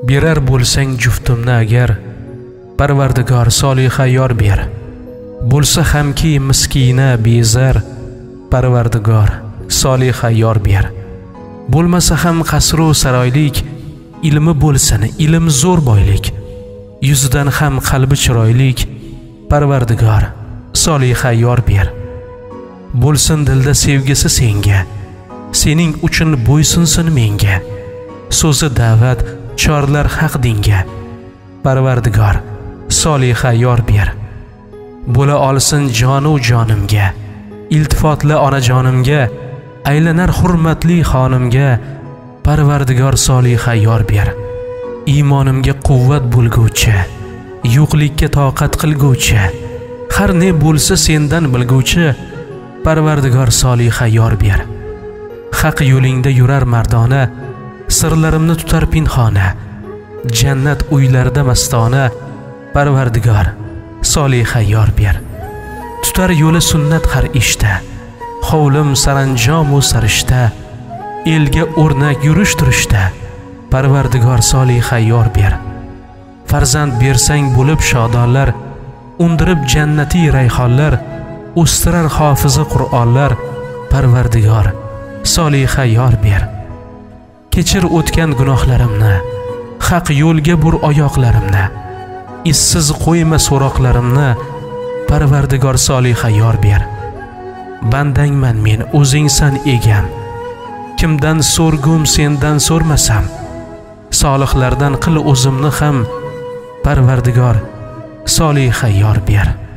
berar bo'lsang juftimni agar, Parvardigor soliha yor ber. Bo'lsa hamki miskina bezar, Parvardigor soliha yor ber. Bo'lmasa ham qasru saroylik, ilmi bo'lsin ilm zo'r boylik. Yuzidan ham qalbi chiroylik, Parvardigor soliha yor ber. Bo'lsin dilda sevgisi senga, sening uchun bo'ysunsin menga. So'zi da'vat chorlar haq dinga, Parvardigor soliha yor ber. Bo'la olsin jonu jonimga, iltifotli onajonimga, aylanar hurmatli xonimga, Parvardigor soliha yor ber. Iymonimga quvvat bo'lguvchi, yo'qlikka toqat qilguvchi, har ne bo'lsa sendan bilguvchi, Parvardigor soliha yor ber. Haq yo'lingda yurar mardona, sirlarimni tutar pinhona, jannat uylarida mastona, Parvardigor soliha yor ber. Tutar yo'li sunnat har ishda, hovlim saranjom u sarishta, elga o'rnak yurish turishda, Parvardigor soliha yor ber. Farzand bersang bo'lib shodonlar, undirib jannati rayhonlar, o'stirar hofizi Qur'onlar, Parvardigor soliha yor ber. Kechir o'tgan gunohlarimni, haq yo'lga bur oyoqlarimni, issiz qo'yma so'roqlarimni, Parvardigor soliha yor ber. Bandangman men, o'zingsan egam, kimdan so'rgum sendan so'rmasam, solihlardan qil o'zimni ham, Parvardigor soliha yor ber.